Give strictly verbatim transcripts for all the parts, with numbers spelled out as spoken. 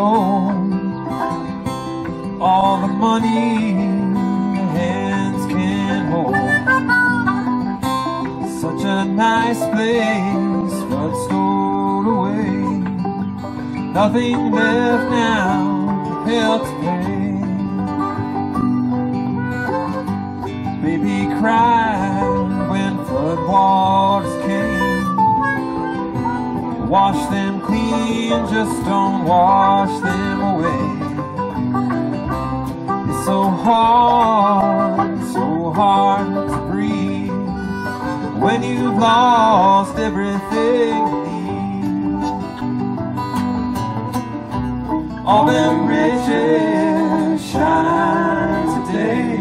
gold, all the money your hands can hold. Such a nice place, but stored away. Nothing left now, hell to pay. Baby cried when floodwaters came. Wash them clean, just don't wash them away. It's so hard, so hard to breathe when you've lost everything you need. All them riches shine today,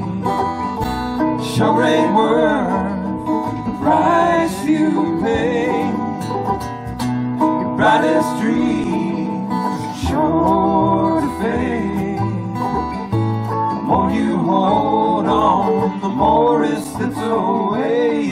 sure ain't worth the price you pay. Your brightest dreams are sure to fade. The more you hold on, the more it slips away.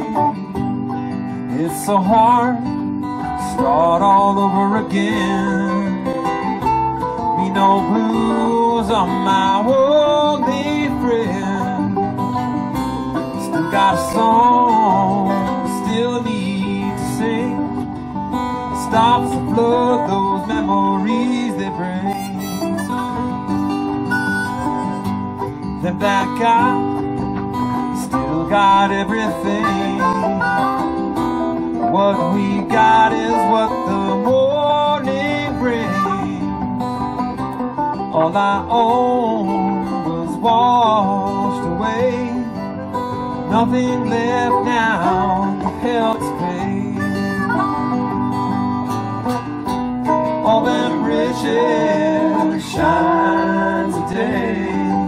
It's so hard to start all over again. Me no blues on my only friend. Still got a song, still need to sing. Stops to flood those memories they bring. Them that got, still got everything. What we got is what the morning brings. All I owned was washed away. Nothing left now, hell to pay. All them riches shine today,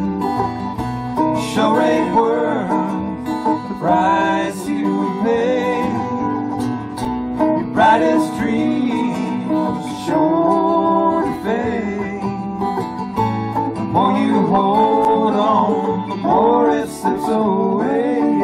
sure ain't worth the price you pay. Your brightest dreams sure to fade. The more you hold on, the more it slips away.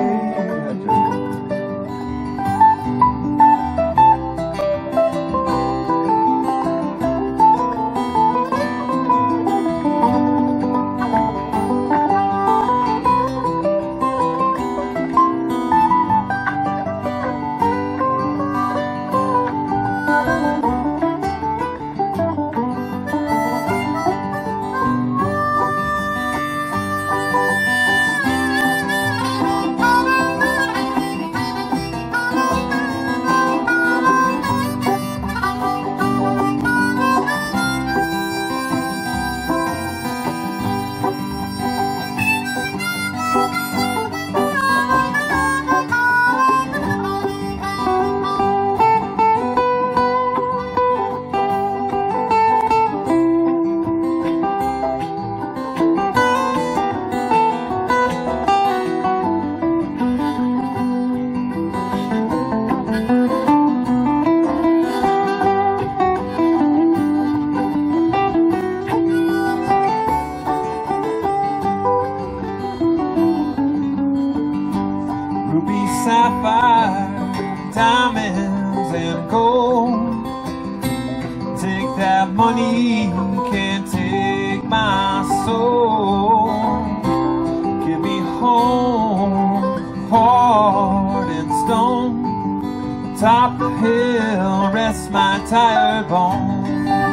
Sapphire, diamonds and gold. Take that money, can't take my soul. Get me home, heart and stone. Top the hill, rest my tired bones.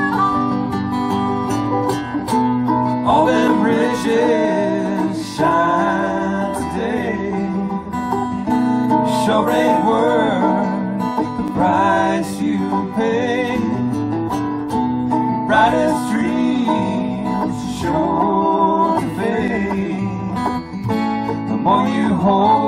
All them riches shine today, sure ain't worth the price you pay. Your brightest dreams sure to fade. The more you hold